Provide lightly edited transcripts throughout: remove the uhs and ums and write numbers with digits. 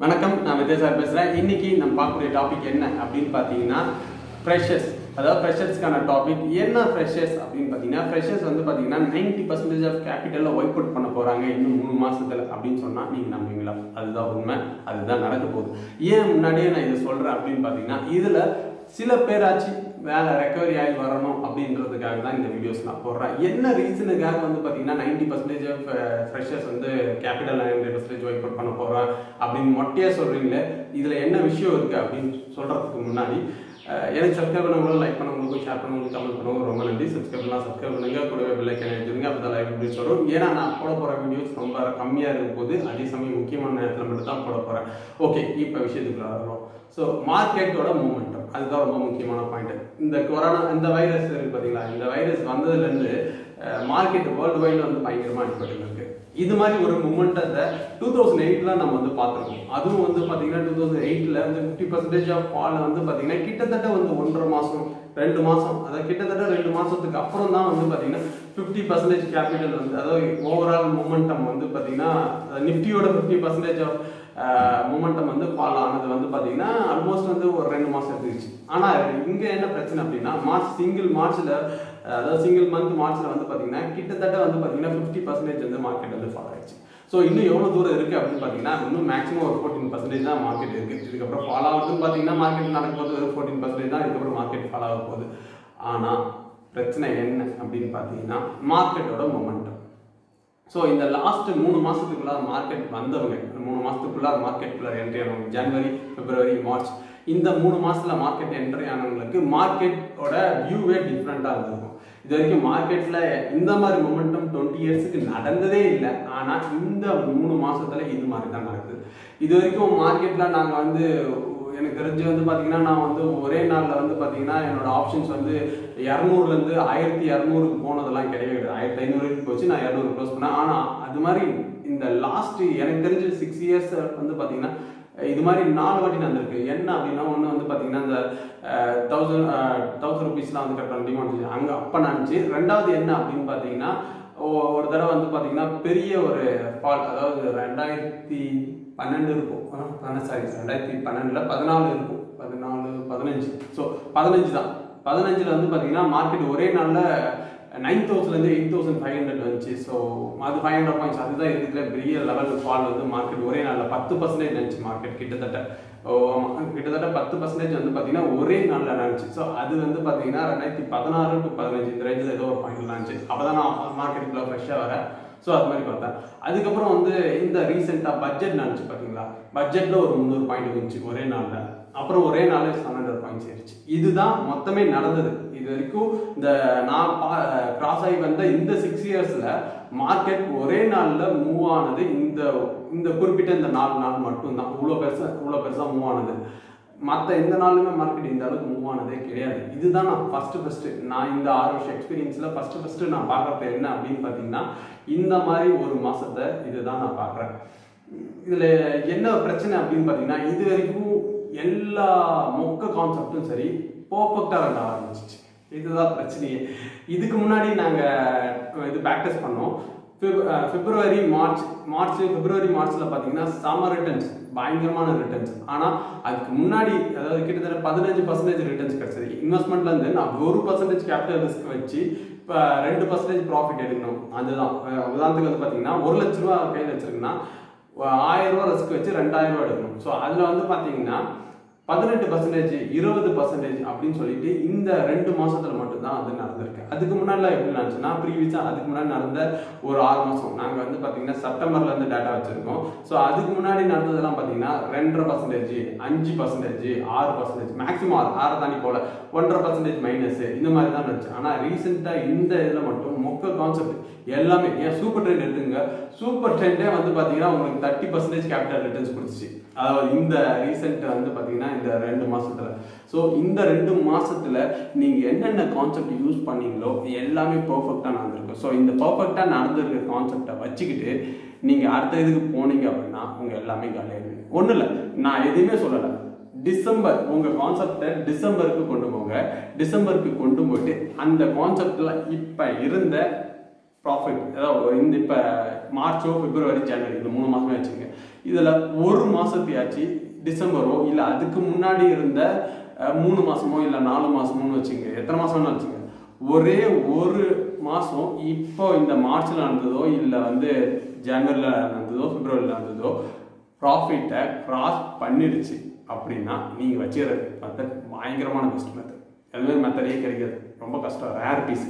வணக்கம், நான் விஜய் சார் பேசுகிறேன். இன்னைக்கு நம்ம பார்க்கக்கூடிய டாபிக் என்ன அப்படின்னு பார்த்தீங்கன்னா ஃப்ரெஷர்ஸ். அதாவது ஃப்ரெஷர்ஸ்க்கான டாபிக் என்ன ஃப்ரெஷர்ஸ் அப்படின்னு பார்த்தீங்கன்னா, ஃப்ரெஷர்ஸ் வந்து பார்த்தீங்கன்னா 90% ஆஃப் கேபிட்டலில் ஒய்ப் அவுட் பண்ண போகிறாங்க இன்னும் 3 மாதத்தில் அப்படின்னு சொன்னால் நீங்கள் நம்புவீங்களா? அதுதான் உண்மை, அதுதான் நடக்க போகுது. ஏன் முன்னாடியே நான் இதை சொல்கிறேன் அப்படின்னு பார்த்தீங்கன்னா, இதில் சில பேராச்சு வேலை ரெக்கவரி ஆகி வரணும் அப்படின்றதுக்காக தான் இந்த வீடியோஸ் நான் போடுறேன். என்ன ரீசனுக்காக வந்து பார்த்தீங்கன்னா 90% ஆஃப் ஃப்ரெஷர்ஸ் வந்து கேபிட்டல் 90% ஒய்ப் அவுட் பண்ண போகிறேன் அப்படின்னு மொட்டையாக சொல்கிறீங்களே, இதில் என்ன விஷயம் இருக்குது அப்படின்னு சொல்கிறதுக்கு முன்னாடி எனக்கு சப்ஸ்கிரைப் பண்ணவங்களும் லைக் பண்ணவங்களுக்கும் ஷேர் பண்ணவங்களுக்கும் கமெண்ட் பண்ணுவோம். ரொம்ப நன்றி. சப்ஸ்கிரைப் பண்ணுங்க, கூடவே பெல் ஐக்கான் எடுத்துருங்க. அப்போ தான் லைக் அப்படின்னு சொல்கிறோம். ஏன்னா நான் போட போகிற வீடியோஸ் ரொம்ப கம்மியாக இருக்கும் போது அதே சமயம் முக்கியமான நேரத்தில் மட்டும் தான் போட போகிறேன். ஓகே, இப்போ விஷயத்துக்குள்ள வரோம். ஸோ மார்க்கெட்டோட மூவ்மெண்டம், அதுதான் ரொம்ப முக்கியமான பாயிண்ட். இந்த கொரோனா, இந்த வைரஸ் இருக்குது பார்த்தீங்களா, இந்த வைரஸ் வந்ததுலேருந்து மார்க்கெட் வேர்ல்டு வைடில் வந்து பயங்கரமாக அடிப்பட்டு இருக்கு. இது மாதிரி ஒரு மூமெண்டத்தை 2008 நம்ம வந்து பார்த்துருக்கோம். அதுவும் வந்து பார்த்தீங்கன்னா 2008 வந்து 50% ஆஃப் ஃபால் வந்து பார்த்தீங்கன்னா கிட்டத்தட்ட வந்து 1.5 மாதம் 2 மாதம், அதாவது கிட்டத்தட்ட 2 மாதத்துக்கு அப்புறம் தான் வந்து பார்த்தீங்கன்னா 50% கேபிட்டல் வந்து, அதாவது ஓவரால் மூமெண்டம் வந்து பார்த்தீங்கன்னா நிஃப்டியோட 50% ஆஃப் மூமெண்டம் வந்து ஃபால் ஆனது வந்து பார்த்தீங்கன்னா ஆல்மோஸ்ட் வந்து ஒரு 2 மாதம் இருந்துச்சு. ஆனால் இங்கே என்ன பிரச்சனை அப்படின்னா, மார்ச்சில் அதாவது சிங்கிள் மந்த் மார்ச்சில் வந்து பார்த்தீங்கன்னா கிட்டத்தட்ட வந்து பார்த்தீங்கன்னா 50% வந்து மார்க்கெட் வந்து ஃபால் ஆயிடுச்சு. ஸோ இன்னும் எவ்வளோ தூரம் இருக்குது அப்படின்னு பார்த்தீங்கன்னா, இன்னும் மேக்ஸிமம் ஒரு 14% தான் மார்க்கெட் இருக்குது. இதுக்கப்புறம் ஃபால் ஆகுதுன்னு பார்த்தீங்கன்னா மார்க்கெட் நடக்கும்போது ஒரு 14% தான் இதுக்கப்புறம் மார்க்கெட் ஃபால் ஆக போகுது. ஆனால் பிரச்சனை என்ன அப்படின்னு பார்த்தீங்கன்னா மார்க்கெட்டோட மொமெண்டம். ஸோ இந்த லாஸ்ட் 3 மாதத்துக்குள்ள மார்க்கெட் வந்தவங்க, 3 மாதத்துக்குள்ள மார்க்கெட்டுக்குள்ள என்ட்ரி ஆனவங்க, ஜனவரி, பிப்ரவரி, மார்ச், இந்த 3 மாதத்தில் மார்க்கெட் என்ட்ரி ஆனவங்களுக்கு மார்க்கெட்டோட வியூவே டிஃப்ரெண்ட்டாக இருந்திருக்கும். இது வரைக்கும் மார்க்கெட்டில் இந்த மாதிரி மொமெண்டம் 20 இயர்ஸுக்கு நடந்ததே இல்லை. ஆனால் இந்த 3 மாதத்தில் இது மாதிரி தான் நடக்குது. இது வரைக்கும் மார்க்கெட்டில் நாங்கள் வந்து எனக்கு தெரிஞ்சு வந்து பார்த்தீங்கன்னா, நான் வந்து ஒரே நாளில் வந்து பார்த்தீங்கன்னா என்னோட ஆப்ஷன்ஸ் வந்து 200லேருந்து 1200க்கு போனதெல்லாம் கிடையாது. 1500 போச்சு, நான் 200 க்ளோஸ் பண்ணேன். ஆனால் அது மாதிரி இந்த லாஸ்ட் எனக்கு தெரிஞ்சு 6 இயர்ஸ் வந்து பார்த்தீங்கன்னா இது மாதிரி 4 வாட்டி நடந்திருக்கு. என்ன அப்படின்னா, ஒன்று வந்து பார்த்தீங்கன்னா இந்த 1000 ருபீஸ்லாம் வந்து கரெக்டாக டிமாண்ட் அங்கே அப்போ நடந்துச்சு. ரெண்டாவது என்ன அப்படின்னு பார்த்தீங்கன்னா, ஒரு தடவை வந்து பார்த்தீங்கன்னா பெரிய ஒரு ஃபால், அதாவது 2012 இருக்கும், சாரி 2012 14 இருக்கும், 15. ஸோ 15 தான். 15ல் வந்து பார்த்தீங்கன்னா மார்க்கெட் ஒரே நாளில் 9000லேருந்து 8500 வந்துச்சு. ஸோ அது 500 பாயிண்ட்ஸ், அதுதான் இருக்கிற பெரிய லெவல் ஃபால் வந்து மார்க்கெட் ஒரே நாளில் 10% நினச்சி மார்க்கெட் கிட்டத்தட்ட 10% வந்து பார்த்தீங்கன்னா ஒரே நாளில் நடந்துச்சு. ஸோ அது வந்து பார்த்தீங்கன்னா 2016 to 15 இந்த ரேஞ்சில் ஏதோ ஒரு பாயிண்ட் நடந்துச்சு. அப்போ தான் நான் மார்க்கெட்டுக்குள்ள ஃப்ரெஷ்ஷாக வரேன். ஸோ அது மாதிரி பார்த்தேன். அதுக்கப்புறம் வந்து இந்த ரீசெண்டாக பட்ஜெட் நடந்துச்சு பார்த்தீங்களா, பட்ஜெட்டில் ஒரு 300 பாயிண்ட் வந்துச்சு ஒரே நாளில். அப்புறம் ஒரே நாளில் 700 பாயிண்ட்ஸ் ஏறிச்சு. இதுதான் மொத்தமே நடந்தது. இது வரைக்கும் இந்த நான் கிராஸ் ஆகி வந்த இந்த 6 இயர்ஸில் மார்க்கெட் ஒரே நாளில் மூவ் ஆனது இந்த குறிப்பிட்ட இந்த 4 நாள் மட்டும்தான். இவ்வளோ பெருசாக மூவ் ஆனது. மற்ற எந்த நாளுமே மார்க்கெட் இந்த அளவுக்கு மூவ் ஆனதே கிடையாது. இதுதான் நான் ஃபஸ்ட்டு நான் இந்த 6 வருஷம் எக்ஸ்பீரியன்ஸில் ஃபஸ்ட்டு நான் பார்க்குறது என்ன அப்படின்னு பார்த்தீங்கன்னா, இந்த மாதிரி ஒரு மாதத்தை இதுதான் நான் பார்க்குறேன். இதில் என்ன பிரச்சனை அப்படின்னு பார்த்தீங்கன்னா, இது வரைக்கும் எல்லா மொக்க கான்செப்டும் சரி பர்ஃபெக்டாக ரெண்டு ஆரம்பிச்சிச்சு. இதுதான் பிரச்சனையே. இதுக்கு முன்னாடி நாங்கள் இது ப்ராக்டிஸ் பண்ணோம். பிப்ரவரி மார்ச்சில் பார்த்தீங்கன்னா சம்மர் ரிட்டர்ன்ஸ், பயங்கரமான ரிட்டர்ன்ஸ். ஆனால் அதுக்கு முன்னாடி, அதாவது கிட்டத்தட்ட 15% ரிட்டர்ன்ஸ் கிடைச்சது. இன்வெஸ்ட்மெண்ட்லேருந்து நான் 1% கேபிட்டல் ரிஸ்க் வச்சு இப்போ 2% ப்ராஃபிட் எடுக்கணும். அதுதான் உதாரணத்துக்கு வந்து பார்த்தீங்கன்னா 1 லட்ச ரூபா கையில் வச்சிருக்குன்னா 1000 ரூபா ரிஸ்க் வச்சு 2000 ரூபா எடுக்கணும். ஸோ அதில் வந்து பார்த்தீங்கன்னா 18%, 20% அப்படின்னு சொல்லிட்டு இந்த 2 மாசத்துல மட்டும்தான் அது நடந்திருக்கு. அதுக்கு முன்னாடி எப்படி நடந்துச்சுன்னா, ப்ரீவியஸாக அதுக்கு முன்னாடி நடந்த ஒரு 6 மாதம் நாங்கள் வந்து பார்த்தீங்கன்னா செப்டம்பர்ல இருந்து டேட்டா வச்சிருக்கோம். ஸோ அதுக்கு முன்னாடி நடந்ததெல்லாம் பார்த்தீங்கன்னா 2.5%, 5%, 6%, மேக்ஸிமம் 6 தாண்டி போல 1.5% மைனஸ், இந்த மாதிரி தான் நடந்துச்சு. ஆனால் ரீசெண்டாக இந்த இதில் மட்டும் மொக்க கான்செப்ட் எல்லாமே, ஏன் சூப்பர் ட்ரெண்ட் எடுத்துங்க, சூப்பர் ட்ரெண்டே வந்து பார்த்தீங்கன்னா உங்களுக்கு 30% கேபிட்டல் ரிட்டர்ன்ஸ் கொடுத்துச்சு. அதாவது இந்த ரீசெண்ட் வந்து பார்த்தீங்கன்னா இந்த 2 மாசத்துல. ஸோ இந்த 2 மாசத்துல நீங்கள் என்னென்ன கான்செப்ட் யூஸ் பண்ணீங்களோ எல்லாமே பர்ஃபெக்டாக நடந்திருக்கு. ஸோ இந்த பர்ஃபெக்டாக நடந்திருக்க கான்செப்டை வச்சுக்கிட்டு நீங்கள் அடுத்த இதுக்கு போனீங்க அப்படின்னா உங்கள் எல்லாமே காலியாகிடுது. ஒன்றும் இல்லை, நான் எதுவுமே சொல்லலை. டிசம்பர் உங்கள் கான்செப்டை டிசம்பருக்கு கொண்டு போங்க. டிசம்பருக்கு கொண்டு போயிட்டு அந்த கான்செப்டில் இப்போ இருந்த ப்ராஃபிட், அதாவது இந்த இப்போ மார்ச்சோ பிப்ரவரி ஜனவரி இந்த 3 மாதமே வச்சுங்க. இதில் ஒரு மாதத்தையாச்சு டிசம்பரோ இல்லை அதுக்கு முன்னாடி இருந்த 3 மாதமோ இல்லை 4 மாதமோன்னு வச்சுங்க, எத்தனை மாதம்னு வச்சுங்க, ஒரே ஒரு மாதம் இப்போ இந்த மார்ச்சில் நடந்ததோ இல்லை வந்து ஜனவரியில் நடந்ததோ பிப்ரவரியில் நடந்ததோ ப்ராஃபிட்டை கிராஸ் பண்ணிடுச்சு அப்படின்னா நீங்கள் வச்சுக்கிற மெத்தட் பயங்கரமான பெஸ்ட் மெத்தட். அதுமாதிரி மெத்தடே கிடைக்காது, ரொம்ப கஷ்டம், ரேர் பீஸ்.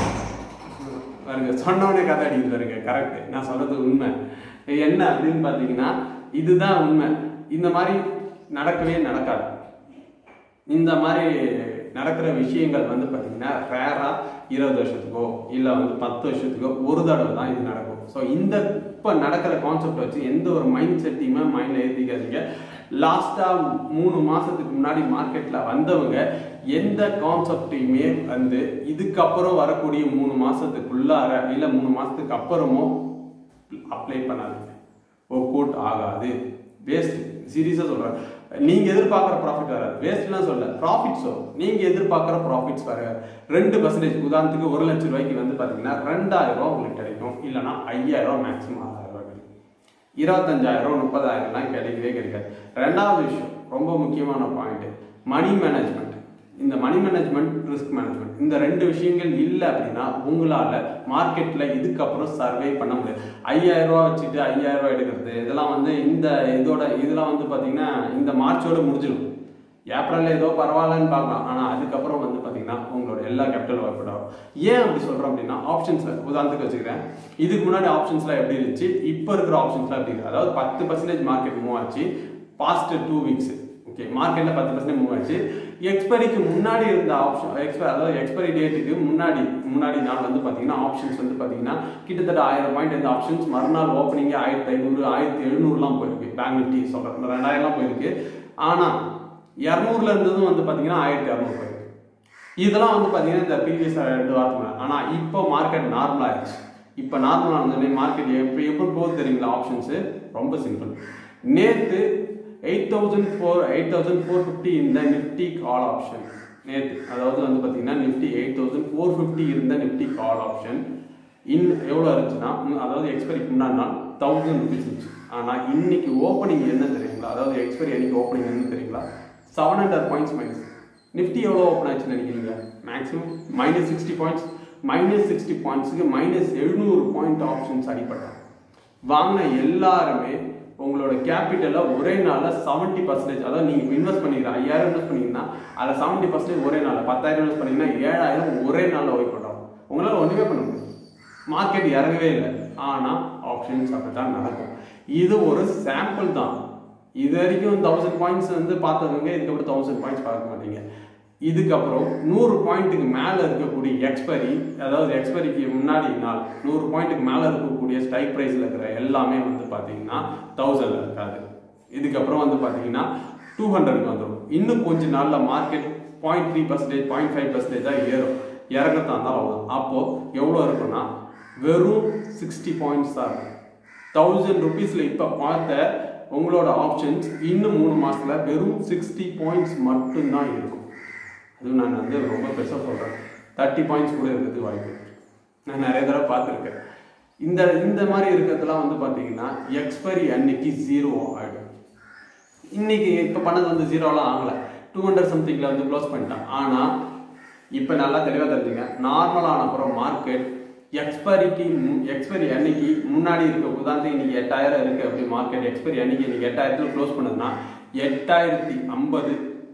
பாருங்க சொன்னோடனே கதை அடிக்கிறது பாருங்க, கரெக்டு, நான் சொல்றது உண்மை. என்ன அப்படின்னு பார்த்தீங்கன்னா இதுதான் உண்மை. இந்த மாதிரி நடக்கவே நடக்காது. இந்த மாதிரி நடக்கிற விஷயங்கள் வந்து பார்த்தீங்கன்னா ரேராக 20 வருஷத்துக்கோ இல்லை வந்து 10 வருஷத்துக்கோ ஒரு தடவை தான் இது நடக்கும். ஸோ இந்த இப்போ நடக்கிற கான்செப்ட் வச்சு எந்த ஒரு மைண்ட் செட்டையுமே மைண்டில் ஏற்றிக்காதீங்க. லாஸ்ட்டாக 3 மாதத்துக்கு முன்னாடி மார்க்கெட்டில் வந்தவங்க எந்த கான்செப்டையுமே வந்து இதுக்கப்புறம் வரக்கூடிய 3 மாதத்துக்குள்ளார இல்லை 3 மாதத்துக்கு அப்புறமோ அப்ளை பண்ணாதீங்க. ஒர்க் அவுட் ஆகாது, வேஸ்ட். சீரியஸாக சொல்கிறேன். நீங்கள் எதிர்பார்க்குற ப்ராஃபிட் வராது, வேஸ்ட்லாம் சொல்ல, ப்ராஃபிட்ஸோ நீங்கள் எதிர்பார்க்குற ப்ராஃபிட்ஸ் வர 2%. உதாரணத்துக்கு 1 லட்சம் ரூபாய்க்கு வந்து பார்த்தீங்கன்னா 2000 ரூபா உங்களுக்கு கிடைக்கும், இல்லைனா 5000 ரூபா, மேக்ஸிமம் 6000 ரூபா கிடைக்கும். 25000 30,000லாம் கிடைக்கவே கிடைக்காது. ரெண்டாவது விஷயம், ரொம்ப முக்கியமான பாயிண்ட், மணி மேனேஜ்மெண்ட். இந்த மணி மேனேஜ்மெண்ட், ரிஸ்க் மேனேஜ்மெண்ட், இந்த 2 விஷயங்கள் இல்லை அப்படின்னா உங்களால் மார்க்கெட்டில் இதுக்கப்புறம் சர்வே பண்ண முடியாது. 5000 ரூபா வச்சுட்டு 5000 ரூபா எடுக்கிறது இதெல்லாம் வந்து இதெல்லாம் வந்து பார்த்தீங்கன்னா இந்த மார்ச்சோடு முடிஞ்சிடும். ஏப்ரலில் ஏதோ பரவாயில்லன்னு பார்க்கலாம், ஆனால் அதுக்கப்புறம் வந்து பார்த்தீங்கன்னா உங்களோட எல்லா கேபிட்டல் ஒர்க் ஆகும். ஏன் அப்படி சொல்கிறோம் அப்படின்னா ஆப்ஷன்ஸில் உதாரணத்துக்கு வச்சுக்கிறேன். இதுக்கு முன்னாடி ஆப்ஷன்ஸ்லாம் எப்படி இருந்துச்சு, இப்போ இருக்கிற ஆப்ஷன்ஸ்லாம் எப்படி இருக்குது. அதாவது 10% மார்க்கெட் மூவ் ஆச்சு பாஸ்ட் 2 வீக்ஸ். ஓகே, மார்க்கெட்டில் 10% மூவ் ஆச்சு. எக்ஸ்பைரிக்கு முன்னாடி இருந்த ஆப்ஷன் அதாவது எக்ஸ்பைரி டேட்டுக்கு முன்னாடி நாள் வந்து பார்த்தீங்கன்னா ஆப்ஷன்ஸ் வந்து பார்த்தீங்கன்னா கிட்டத்தட்ட 1000 பாயிண்ட் இருந்த ஆப்ஷன்ஸ் மறுநாள் ஓப்பனிங்கே 1500 1700லாம் போயிருக்கு. பேங்க் நிஃப்டி சொல்கிறேன் 2000லாம் போயிருக்கு. ஆனால் 200ல இருந்ததும் வந்து பார்த்தீங்கன்னா 1200 போயிருக்கு. இதெல்லாம் வந்து பார்த்தீங்கன்னா இந்த ப்ரீவியஸ் 2 வாரத்துக்கு. ஆனால் இப்போ மார்க்கெட் நார்மல் ஆயிடுச்சு. இப்போ நார்மல் ஆனதுமே மார்க்கெட் எப்போ போகுது தெரியுங்களா? ஆப்ஷன்ஸு ரொம்ப சிம்பிள். நேற்று 8450 இந்த நிஃப்டி கால் ஆப்ஷன் நேற்று, அதாவது வந்து பார்த்தீங்கன்னா நிஃப்டி 8450 இருந்த நிஃப்டி கால் ஆப்ஷன் எவ்வளோ இருந்துச்சுன்னா, அதாவது எக்ஸ்பைரிக்கு முன்னாடி நாள் 1000 ருபீஸ் இருந்துச்சு. ஆனால் இன்னைக்கு ஓப்பனிங் என்ன தெரியுங்களா? அதாவது எக்ஸ்பைரி அன்னைக்கு ஓப்பனிங் என்ன தெரியுங்களா? 700 பாயிண்ட்ஸ் மைனஸ். நிஃப்டி எவ்வளோ ஓப்பன் ஆச்சுன்னு நினைக்கிறீங்க? Maximum -60 points. -60 பாயிண்ட்ஸுக்கு -700 பாயிண்ட் ஆப்ஷன்ஸ் அடிப்பட்டாங்க. வாங்கின எல்லாருமே உங்களோட கேபிட்டலை ஒரே நாளில் 70%, அதாவது நீங்கள் இன்வெஸ்ட் பண்ணிக்கிற 5000 இன்வெஸ்ட் பண்ணிங்கன்னா அதில் 70% ஒரே நாளில், 10000 இன்வெஸ்ட் பண்ணிங்கன்னா 7000 ஒரே நாளில் ஒய்ப் பண்ணுறோம். உங்களால் ஒன்றுமே பண்ண முடியும். மார்க்கெட் இறங்கவே இல்லை, ஆனால் ஆப்ஷன்ஸ் அப்படி தான் நடக்கும். இது ஒரு சாம்பிள் தான். இது வரைக்கும் 1000 பாயிண்ட்ஸ் வந்து பார்த்தவங்க இதுக்கப்புறம் 1000 பாயிண்ட்ஸ் பார்க்க மாட்டீங்க. இதுக்கப்புறம் 100 பாயிண்ட்டுக்கு மேலே இருக்கக்கூடிய எக்ஸ்பைரி, அதாவது எக்ஸ்பைரிக்கு முன்னாடி நாள் 100 பாயிண்ட்டுக்கு மேலே இருக்கக்கூடிய ஸ்ட்ரைக் ப்ரைஸில் இருக்கிற எல்லாமே வந்து பார்த்தீங்கன்னா 1000ல் இருக்காது. இதுக்கப்புறம் வந்து பார்த்தீங்கன்னா 200க்கு வந்துடும். இன்னும் கொஞ்ச நாளில் மார்க்கெட் 0.3%, 0.5% தான் ஏறும். இறங்கத்தான் இருந்தாலும் அவ்வளோதான். அப்போது எவ்வளோ இருக்குன்னா வெறும் 60 பாயிண்ட்ஸ் தான் இருக்கும். 1000 ருபீஸில் இப்போ பார்த்த உங்களோட ஆப்ஷன்ஸ் இன்னும் 3 மாதத்தில் வெறும் 60 பாயிண்ட்ஸ் மட்டும்தான் இருக்கும். அதுவும் நான் வந்து ரொம்ப பெருசாக சொல்கிறேன், 30 பாயிண்ட்ஸ் கூட இருக்கிறதுக்கு வாய்ப்பு இருக்குது. நான் நிறைய தடவை பார்த்துருக்கேன். இந்த மாதிரி இருக்கிறதுலாம் வந்து பார்த்தீங்கன்னா எக்ஸ்பைரி அன்னைக்கு 0 ஆகிடும். இன்னைக்கு இப்போ பண்ணது வந்து 0லாம் ஆகலை, 200 சம்திங்கில் வந்து க்ளோஸ் பண்ணிட்டான். ஆனால் இப்போ நல்லா தெளிவாக தெரிஞ்சுங்க, நார்மலான அப்புறம் மார்க்கெட் எக்ஸ்பைரி அன்னைக்கு முன்னாடி இருக்க உதாரணத்துக்கு இன்னைக்கு 8000 இருக்குது அப்படி மார்க்கெட் எக்ஸ்பைரி அன்னைக்கு இன்னைக்கு 8000ல் க்ளோஸ் பண்ணதுன்னா 8050,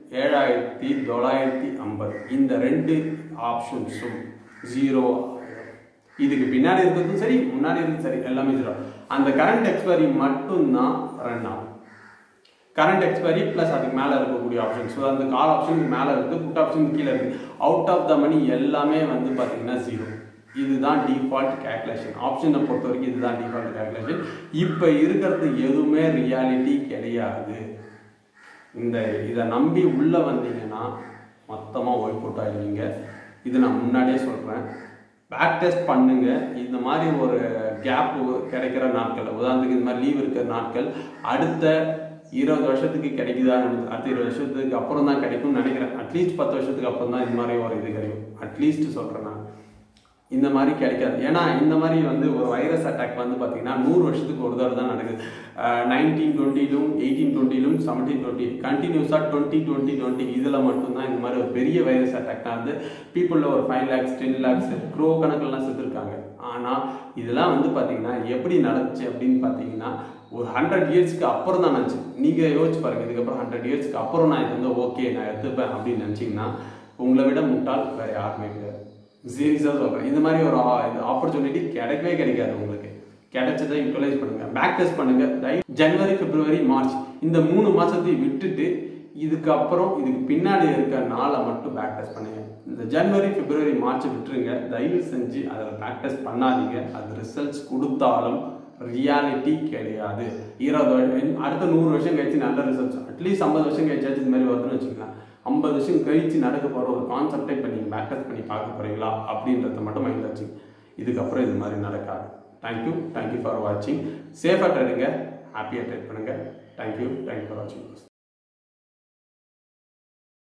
7950 இந்த 2 ஆப்ஷன்ஸும் 0. இதுக்கு பின்னாடி இருக்கிறதும் சரி முன்னாடி இருக்கிறது சரி எல்லாமே 0. அந்த கரண்ட் எக்ஸ்பைரி மட்டும்தான் ரன் ஆகும். கரண்ட் எக்ஸ்பைரி ப்ளஸ் அதுக்கு மேலே இருக்கக்கூடிய ஆப்ஷன்ஸ், ஸோ அந்த கால் ஆப்ஷனுக்கு மேலே இருக்குது, புட் ஆப்ஷன் கீழே இருக்குது. அவுட் ஆஃப் த மணி எல்லாமே வந்து பார்த்தீங்கன்னா 0. இதுதான் டிஃபால்ட் கேல்குலேஷன். ஆப்ஷனை பொறுத்த வரைக்கும் இதுதான் டிஃபால்ட் கேல்குலேஷன். இப்போ இருக்கிறது எதுவுமே ரியாலிட்டி கிடையாது. இதை நம்பி உள்ளே வந்தீங்கன்னா மொத்தமாக ஒய்ப் அவுட் ஆகிடுவீங்க. இது நான் முன்னாடியே சொல்கிறேன். பேக் டெஸ்ட் பண்ணுங்க. இந்த மாதிரி ஒரு கேப் கிடைக்கிற நாட்கள், உதாரணத்துக்கு இந்த மாதிரி லீவ் இருக்கிற நாட்கள் அடுத்த 20 வருஷத்துக்கு கிடைக்குதான்னு, அடுத்த 20 வருஷத்துக்கு அப்புறம் தான் கிடைக்கும்னு நினைக்கிறேன். அட்லீஸ்ட் 10 வருஷத்துக்கு அப்புறம் தான் இந்த மாதிரி ஒரு இது கிடைக்கும். அட்லீஸ்ட் சொல்கிறேன் நான். இந்த மாதிரி கிடைக்காது. ஏன்னா இந்த மாதிரி வந்து ஒரு வைரஸ் அட்டாக் வந்து பார்த்தீங்கன்னா 100 வருஷத்துக்கு ஒரு தடவை தான் நடக்குது. 1920லும் 1820லும் 1720 கண்டினியூஸாக 2020 இதில் மட்டும்தான் இந்த மாதிரி ஒரு பெரிய வைரஸ் அட்டாக் வந்து பீப்புளில் ஒரு 5 lakhs 10 lakhs க்ரோ கணக்கெல்லாம் செத்துருக்காங்க. ஆனால் இதெல்லாம் வந்து பார்த்தீங்கன்னா எப்படி நடந்துச்சு அப்படின்னு பார்த்தீங்கன்னா ஒரு 100 இயர்ஸ்க்கு அப்புறம் தான் நடந்துச்சு. நீங்கள் யோசிச்சு பாருங்கள், இதுக்கப்புறம் 100 இயர்ஸ்க்கு அப்புறம் நான் இது வந்து ஓகே நான் எடுத்துப்பேன் அப்படின்னு நினச்சிங்கன்னா உங்களை விட முட்டாள் வேறு யாருமே கிடையாது. சீரியஸாக சொல்கிறேன். இந்த மாதிரி ஒரு ஆப்பர்ச்சுனிட்டி கிடைக்கவே கிடைக்காது. உங்களுக்கு கிடைச்சதை யூட்டிலைஸ் பண்ணுங்கள், பேக் டெஸ்ட் பண்ணுங்கள். ஜனவரி பிப்ரவரி மார்ச் இந்த 3 மாதத்தையும் விட்டுட்டு இதுக்கப்புறம் இதுக்கு பின்னாடி இருக்க நாளை மட்டும் பேக் டெஸ்ட் பண்ணுங்கள். இந்த ஜனவரி பிப்ரவரி மார்ச்சை விட்டுருங்க, தயவு செஞ்சு அதில் பேக் டெஸ்ட் பண்ணாதீங்க. அது ரிசல்ட்ஸ் கொடுத்தாலும் ரியாலிட்டி கிடையாது. 20 அடுத்த 100 வருஷம் கழிச்சு நல்ல ரிசல்ட்ஸ், அட்லீஸ்ட் 50 வருஷம் கழிச்சாச்சு இந்த மாதிரி வருதுன்னு வச்சுக்கலாம். 50 வருஷம் கழிச்சு நடக்க போகிற ஒரு கான்செப்டை இப்போ நீங்கள் பேக் டெஸ்ட் பண்ணி பார்க்க போகிறீங்களா அப்படின்றத மட்டும் மைண்டில் வச்சு. இதுக்கப்புறம் இது மாதிரி நடக்காது. தேங்க்யூ ஃபார் வாட்சிங். சேஃபாக ட்ரேடுங்க, ஹாப்பியாக ட்ரேட் பண்ணுங்கள். தேங்க்யூ ஃபார் வாட்சிங்.